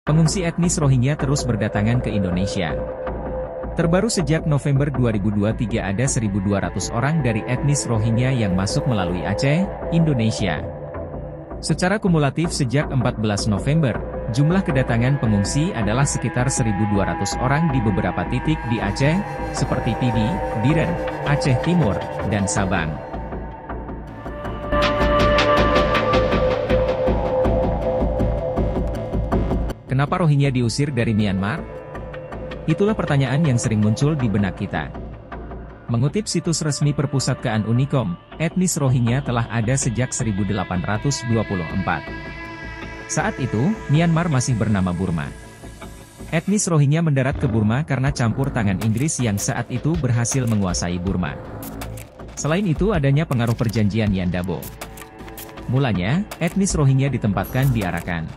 Pengungsi etnis Rohingya terus berdatangan ke Indonesia. Terbaru sejak November 2023 ada 1.200 orang dari etnis Rohingya yang masuk melalui Aceh, Indonesia. Secara kumulatif sejak 14 November, jumlah kedatangan pengungsi adalah sekitar 1.200 orang di beberapa titik di Aceh, seperti Pidi, Biren, Aceh Timur, dan Sabang. Kenapa Rohingya diusir dari Myanmar? Itulah pertanyaan yang sering muncul di benak kita. Mengutip situs resmi Perpusatkaan Unicom, etnis Rohingya telah ada sejak 1824. Saat itu, Myanmar masih bernama Burma. Etnis Rohingya mendarat ke Burma karena campur tangan Inggris yang saat itu berhasil menguasai Burma. Selain itu adanya pengaruh perjanjian Yandabo. Mulanya, etnis Rohingya ditempatkan di Arakan.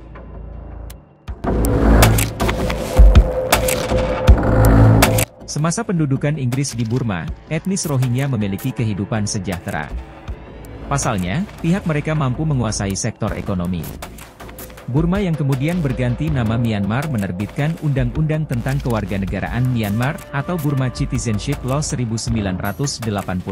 Semasa pendudukan Inggris di Burma, etnis Rohingya memiliki kehidupan sejahtera. Pasalnya, pihak mereka mampu menguasai sektor ekonomi. Burma yang kemudian berganti nama Myanmar menerbitkan Undang-Undang tentang Kewarganegaraan Myanmar atau Burma Citizenship Law 1982.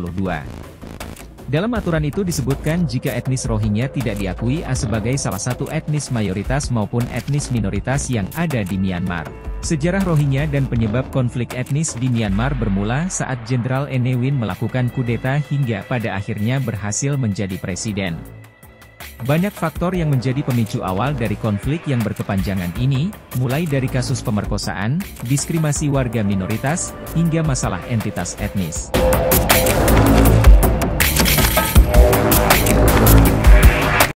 Dalam aturan itu disebutkan jika etnis Rohingya tidak diakui sebagai salah satu etnis mayoritas maupun etnis minoritas yang ada di Myanmar. Sejarah Rohingya dan penyebab konflik etnis di Myanmar bermula saat Jenderal Ne Win melakukan kudeta hingga pada akhirnya berhasil menjadi presiden. Banyak faktor yang menjadi pemicu awal dari konflik yang berkepanjangan ini, mulai dari kasus pemerkosaan, diskriminasi warga minoritas, hingga masalah entitas etnis.